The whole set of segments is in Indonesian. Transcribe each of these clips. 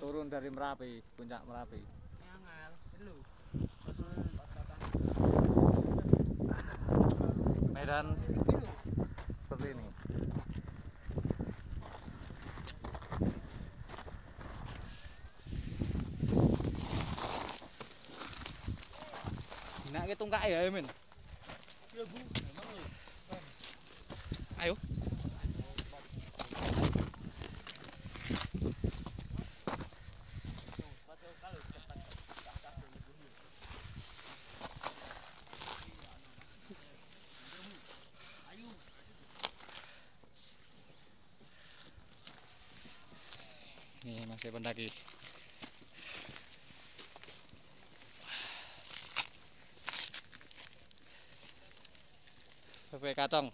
turun dari Merapi, puncak Merapi. Medan seperti ini. Nak ke tungkak ya, Men? Iya, Bu. Memang loh. Ayo. Ini masih pendaki. Bebek kacang.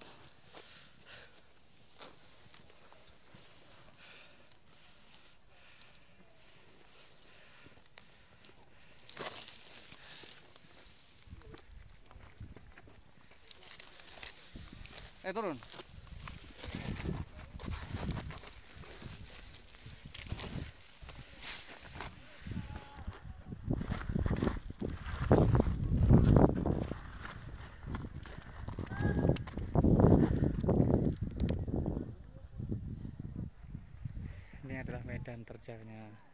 Turun. Ini adalah medan terjalnya